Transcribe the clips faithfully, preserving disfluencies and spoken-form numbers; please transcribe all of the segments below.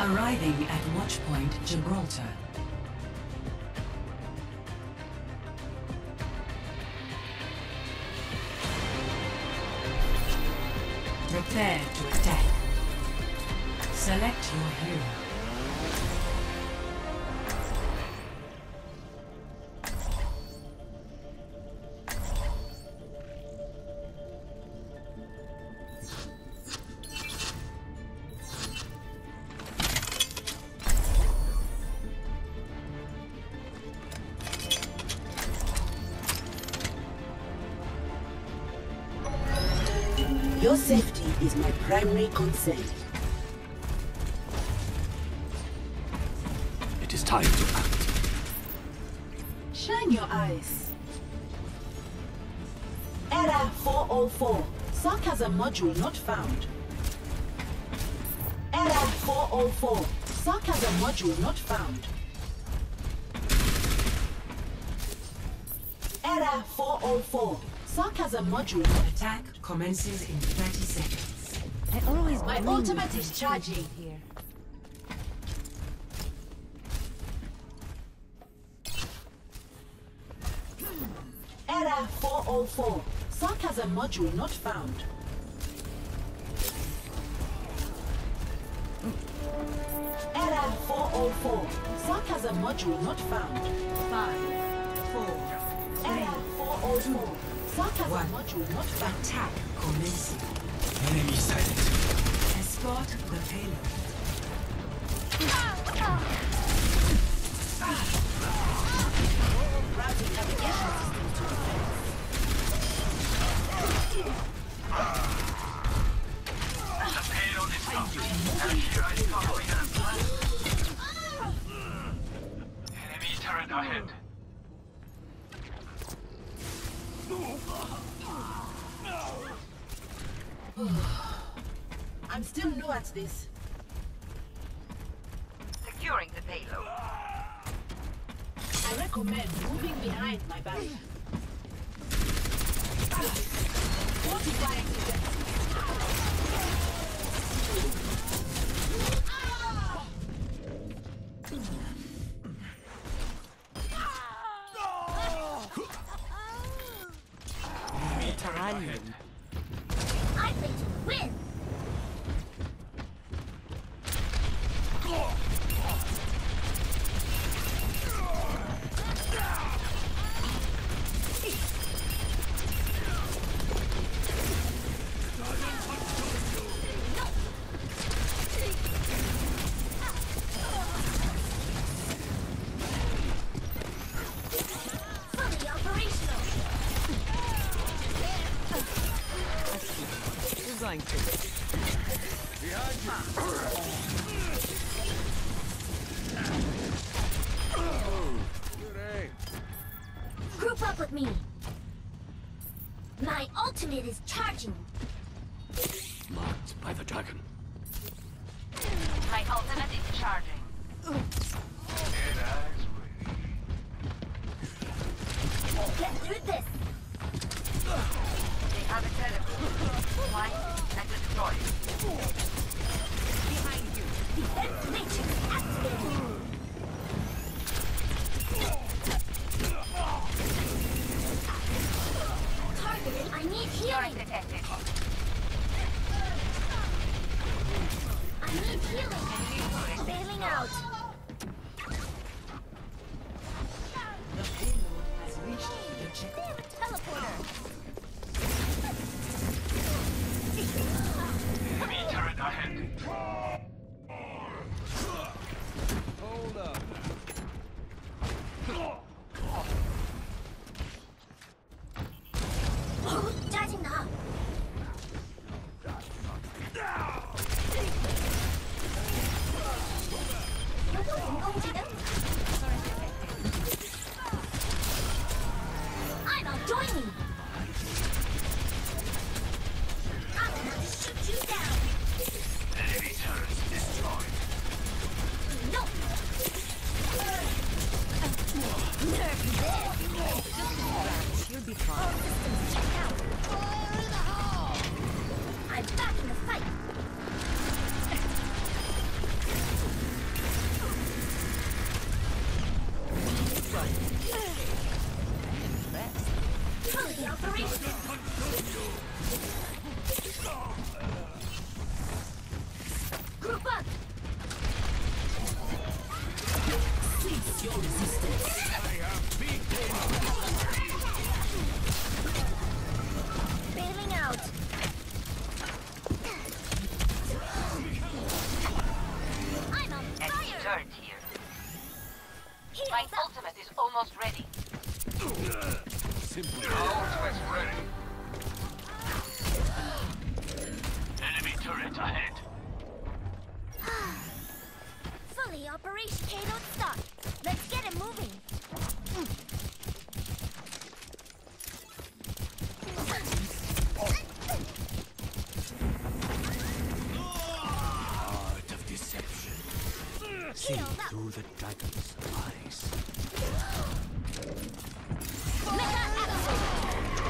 Arriving at Watchpoint Gibraltar. Prepare to attack. Select your hero. Your safety is my primary concern. It is time to act. Shine your eyes. Error four oh four. Sarcasm module not found. Error four oh four. Sarcasm module not found. Error four oh four. Sarcasm module. Attack commences in thirty seconds. I always My ultimate is charging. Here. Error four oh four. Sarcasm module not found. Error four oh four. Sarcasm module not found. Five, four, Error four oh four. Sarcasm One. module not found. attack commencing. Enemy sighted. Escort the payload. Routing navigation system to defense. The payload is stopped. And here I following an enemy turret ahead. I'm still new at this. Securing the payload. I recommend moving behind my back. Fortifying defense. Enemy turret ahead. I think to win. Fully operational. You're going to. Group up with me. My ultimate is charging. Marked by the dragon. My ultimate is charging. Get through this. They have a teleport. Find and destroy. Behind you. Defense matrix activated. Targeted. I need healing. Detected. I need healing. Bailing out. The payload has reached the checkpoint. They have a teleporter. Enemy turret ahead. Hold up. 어, 짜증나. 너도 인공지능? I'm outdoing you. See through the dragon's eyes. Mega Axel!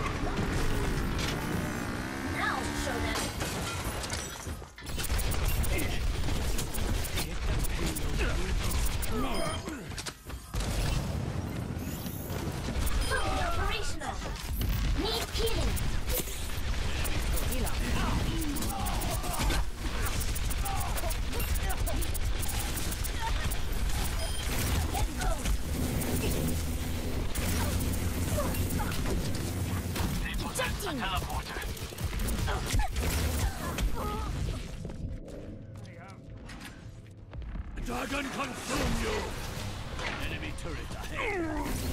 Now show them. Fully operational. Need healing. Let's go. Ejecting. Teleporter. Dragon consume you! Enemy turret ahead.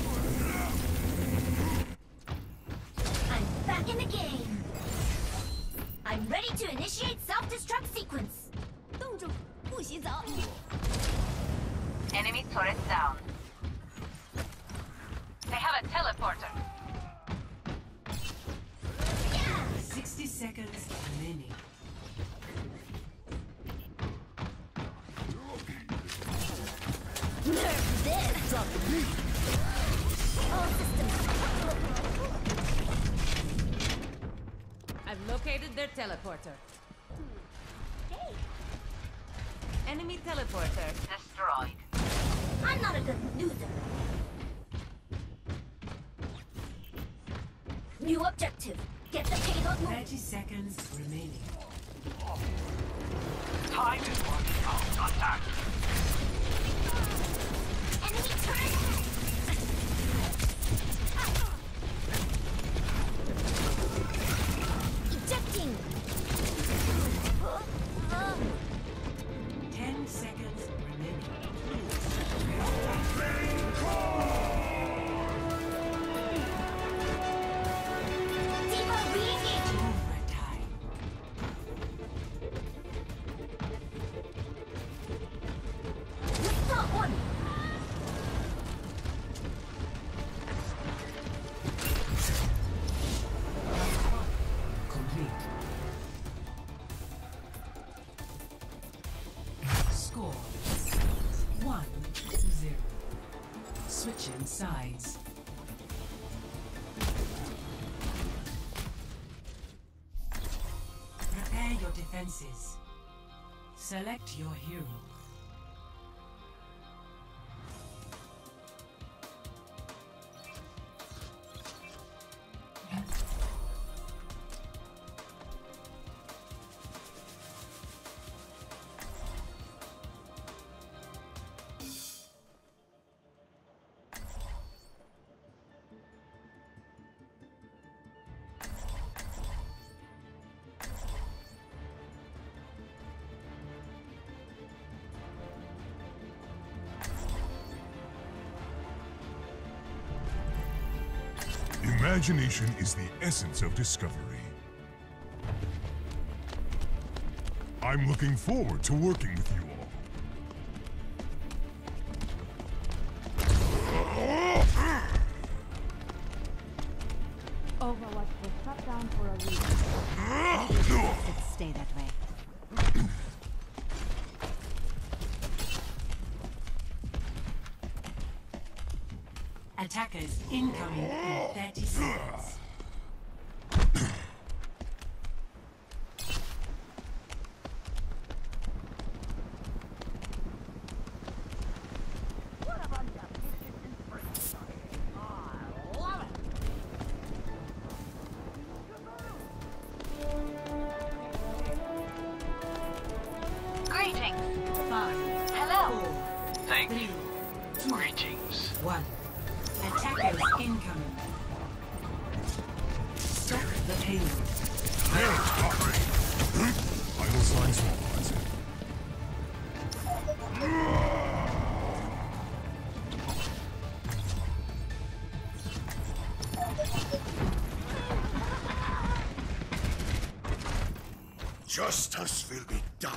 I'm back in the game. I'm ready to initiate self-destruct sequence. 冻住，不洗澡。 Enemy turret down. They have a teleporter. Sixty seconds remaining. Nerf this. All systems. I've located their teleporter. Hey, Enemy teleporter. Destroyed. I'm not a good loser. New objective. Get the payload moving. Thirty seconds remaining. Time is running out. Attack. Enemy turret. Ejecting. Ten seconds remaining. Diva re-engaging. Overtime. Withdraw one. Complete. Score one zero. Switching sides. Prepare your defenses. Select your hero. Imagination is the essence of discovery. I'm looking forward to working with you all. Overwatch was shut down for a reason. It stay that way. Attackers incoming in thirty seconds. Greetings. Five, Hello. four, Thank three, you. two, Greetings. one. Attackers incoming. Stop the payload. Vital signs normalized. Justice will be done.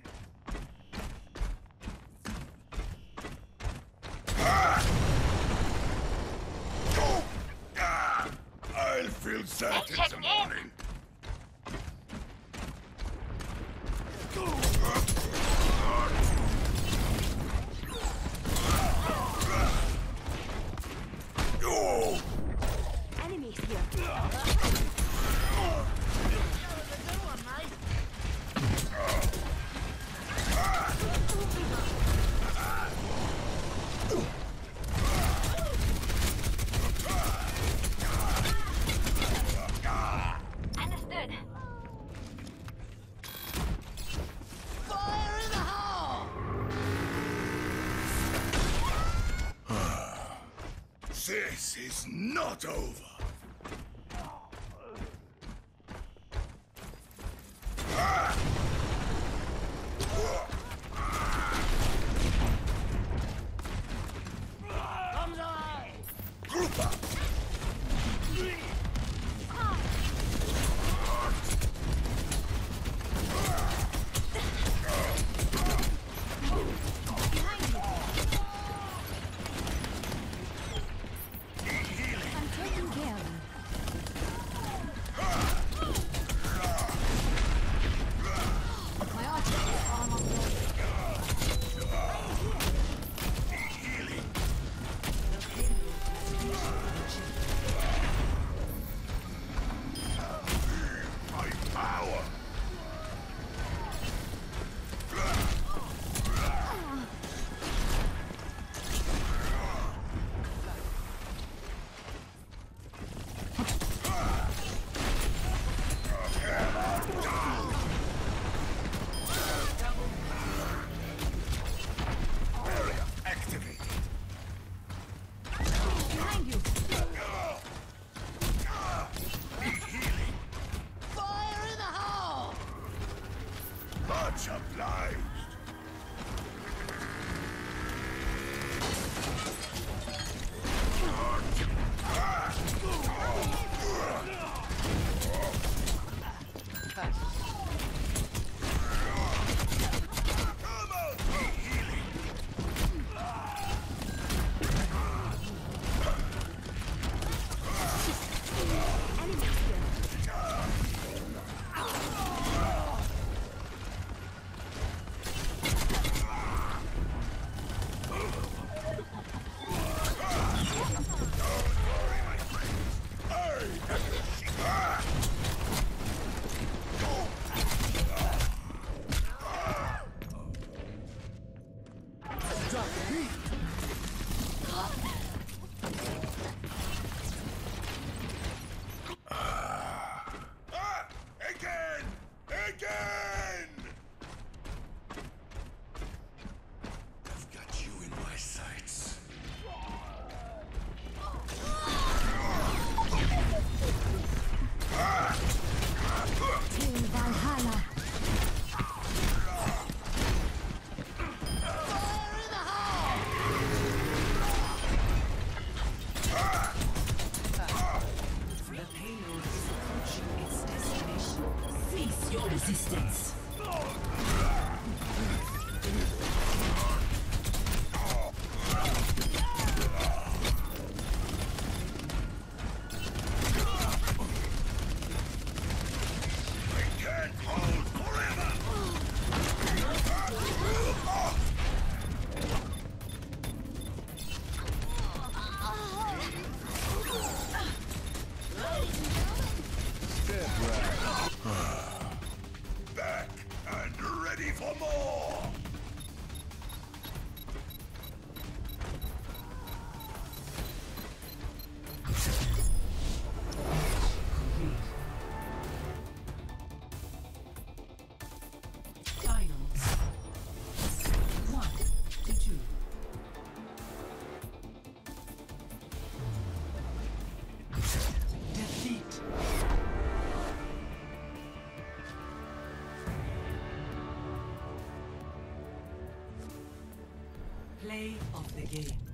I'll feel that in the morning. This is not over. Group up. I'm taking care of you. My archer is almost ready. My power. Barrier activated. Behind you. Fire in the hole! Much obliged. Come on, healing. Enemies here. Ah! Again! Again! I've got you in my sights. Team Valhalla. The payload is approaching its destination. Cease your resistance. I can't hold forever! Back and ready for more! Finals. One to two. Defeat. Play of the game.